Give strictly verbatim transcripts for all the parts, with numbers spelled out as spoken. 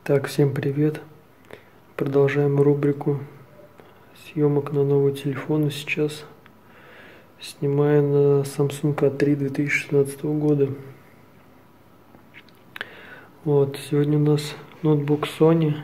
Так, всем привет. Продолжаем рубрику съемок на новый телефон. Сейчас снимаю на Samsung а три две тысячи шестнадцатого года. Вот, сегодня у нас ноутбук Sony.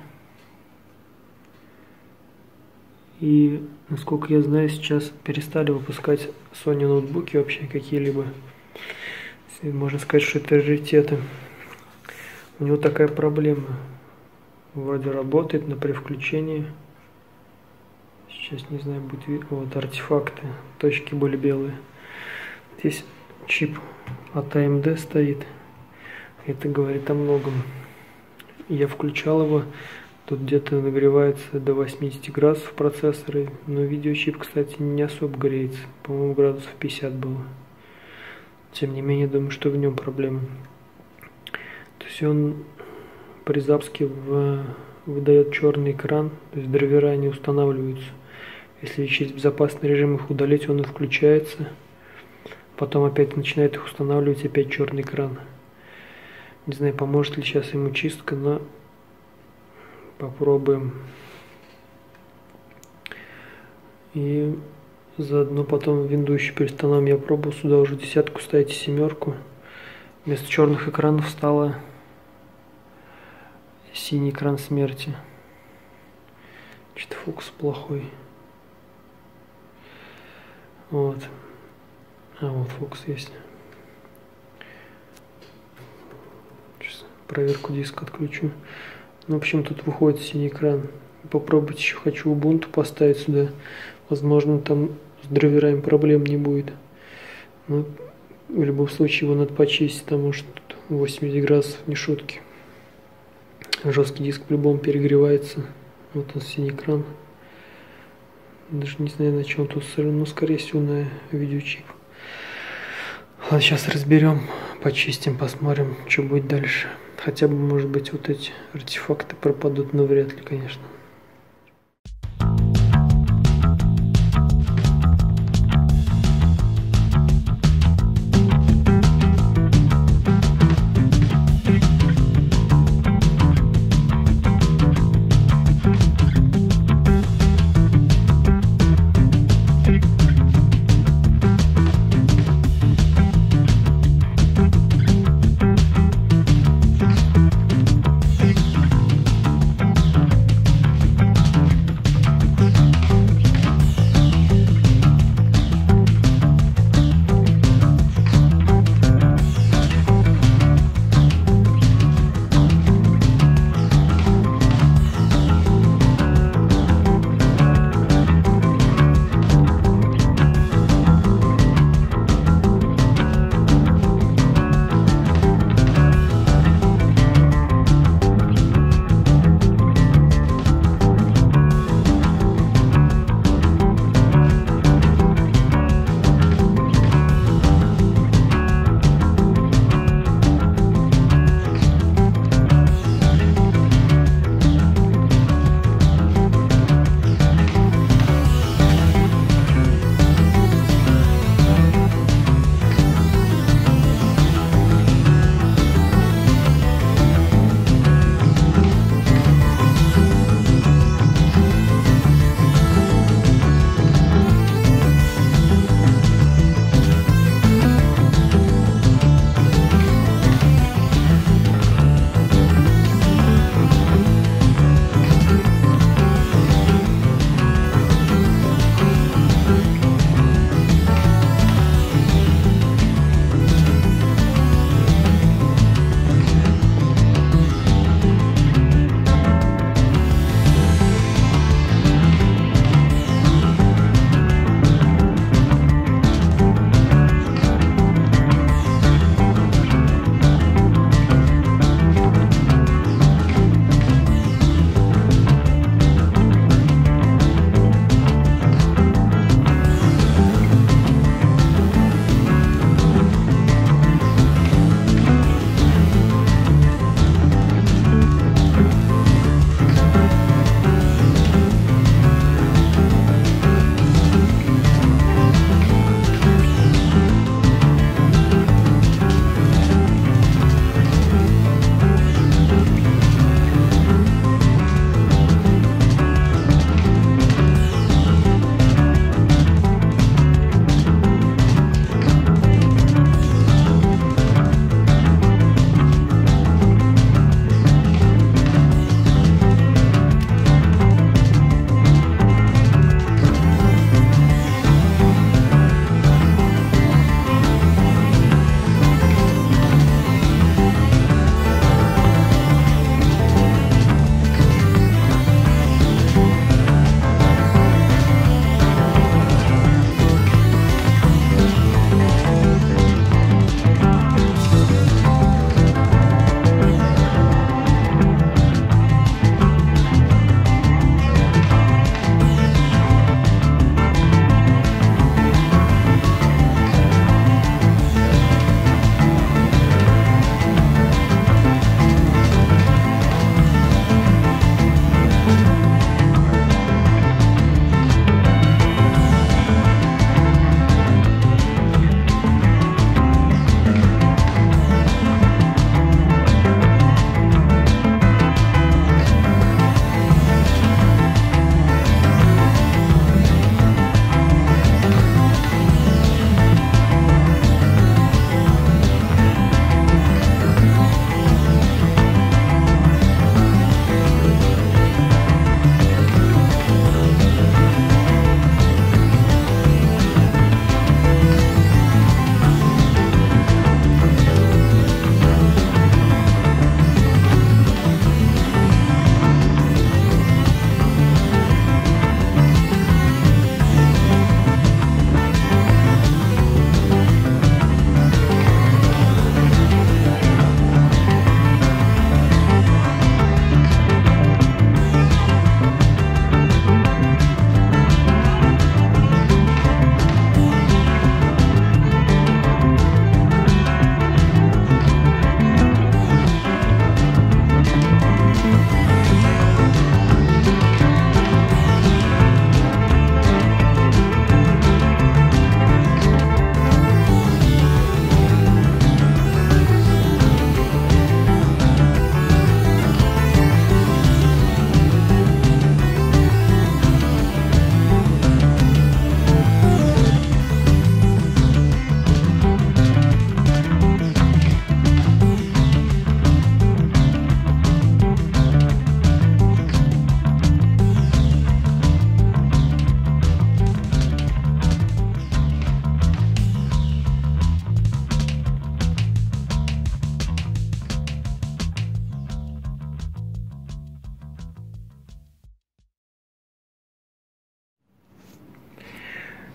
И, насколько я знаю, сейчас перестали выпускать Sony ноутбуки вообще какие-либо. Можно сказать, что это раритеты. У него такая проблема. Вроде работает, но при включении, сейчас не знаю, будет видно, вот артефакты, точки были белые. Здесь чип от а эм дэ стоит, это говорит о многом. Я включал его, тут где-то нагревается до восьмидесяти градусов процессоры, но видеочип, кстати, не особо греется, по-моему, градусов пятьдесят было. Тем не менее, думаю, что в нем проблема. То есть он при запуске в, выдает черный экран, то есть драйвера не устанавливаются. Если через безопасный режим их удалить, он и включается. Потом опять начинает их устанавливать, опять черный экран. Не знаю, поможет ли сейчас ему чистка, но попробуем. И заодно потом винду еще перестановим. Я пробовал сюда уже десятку ставить, семерку. Вместо черных экранов стало синий экран смерти. Что-то фокус плохой. Вот. А вот фокус есть. Сейчас проверку диска отключу. Ну, в общем, тут выходит синий экран. Попробовать еще хочу Ubuntu поставить сюда. Возможно, там с драйверами проблем не будет. Но в любом случае его надо почистить, потому что тут восемьдесят градусов, не шутки. Жесткий диск по-любому перегревается. Вот он, синий экран. Даже не знаю, на чем тут сырым, но скорее всего на видеочип. Ладно, сейчас разберем, почистим, посмотрим, что будет дальше. Хотя бы, может быть, вот эти артефакты пропадут, но вряд ли, конечно.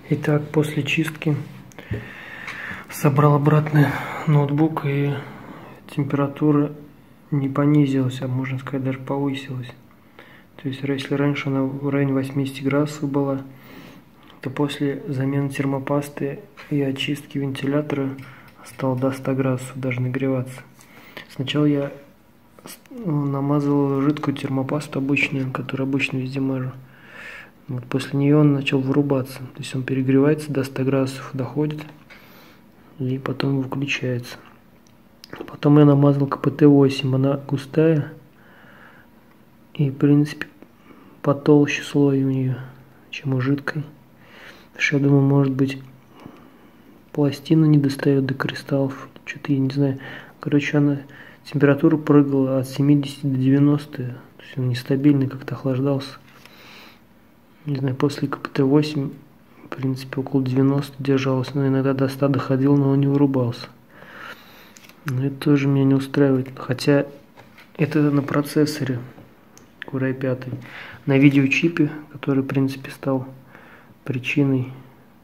Итак, после чистки собрал обратно ноутбук, и температура не понизилась, а можно сказать даже повысилась. То есть если раньше она в районе восьмидесяти градусов была, то после замены термопасты и очистки вентилятора стало до ста градусов даже нагреваться. Сначала я намазал жидкую термопасту обычную, которую обычно везде мажу. Вот после нее он начал вырубаться. То есть он перегревается до ста градусов, доходит и потом выключается. Потом я намазал ка пэ тэ восемь, она густая и в принципе потолще слой у нее, чем у жидкой. Потому что я думаю, может быть, пластина не достает до кристаллов, что-то я не знаю. Короче, она температура прыгала от семидесяти до девяноста, то есть он нестабильный, как-то охлаждался. Не знаю, после ка пэ тэ восемь, в принципе, около девяноста держалось, но иногда до ста доходил, но он не вырубался. Но это тоже меня не устраивает, хотя это на процессоре кор ай пять. На видеочипе, который, в принципе, стал причиной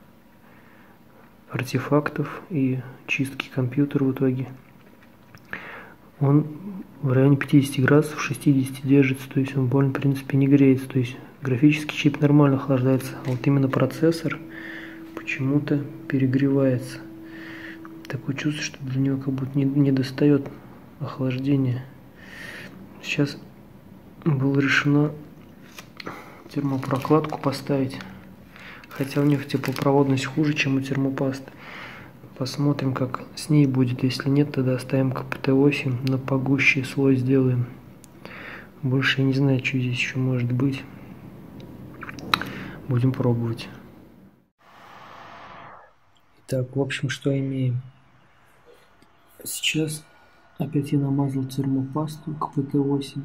артефактов и чистки компьютера в итоге, он в районе пятидесяти градусов, шестидесяти держится, то есть он больно, в принципе, не греется. То есть графический чип нормально охлаждается, а вот именно процессор почему-то перегревается. Такое чувство, что для него как будто не, не достает охлаждения. Сейчас было решено термопрокладку поставить, хотя у них теплопроводность хуже, чем у термопасты. Посмотрим, как с ней будет. Если нет, тогда оставим ка пэ тэ восемь, на погуще слой сделаем. Больше я не знаю, что здесь еще может быть. Будем пробовать. Итак, в общем, что имеем. Сейчас опять я намазал термопасту ка пэ тэ восемь.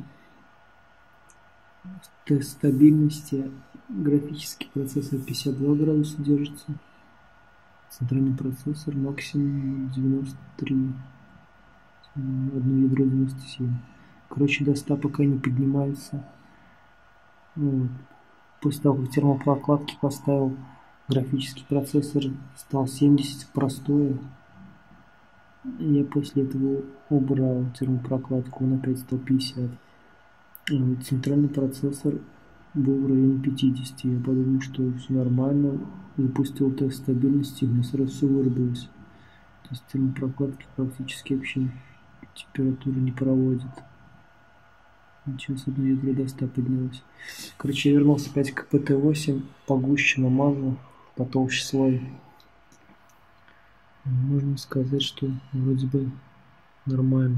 Тест стабильности. Графический процессор пятьдесят два градуса держится. Центральный процессор максимум девяносто три. Одно ядро девяносто семь. Короче, до ста пока не поднимается. Вот. После того, как термопрокладки поставил, графический процессор стал семьдесят простое. Я после этого убрал термопрокладку, он опять стал пятьдесят. Вот. Центральный процессор был в районе пятидесяти. Я подумал, что все нормально. Запустил тест стабильности, и мне сразу все вырубилось. То есть термопрокладки практически вообще температуру не проводит. Сейчас одно ядро до ста поднялось. Короче, я вернулся опять к ка пэ тэ восемь, погуще намазал, потолще слой. Можно сказать, что вроде бы нормально.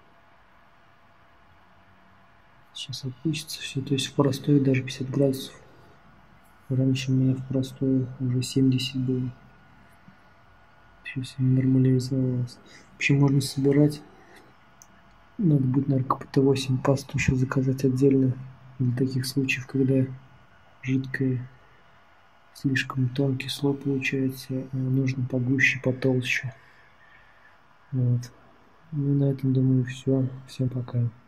Сейчас опустится все, то есть в простой даже пятьдесят градусов. Раньше у меня в простой уже семьдесят было. Сейчас нормализовалось. Вообще можно собирать. Надо будет, наверное, ка пэ тэ восемь пасту еще заказать отдельно для таких случаев, когда жидкое, слишком тонкий слой получается, а нужно погуще, потолще. Вот. Ну и на этом, думаю, все. Всем пока.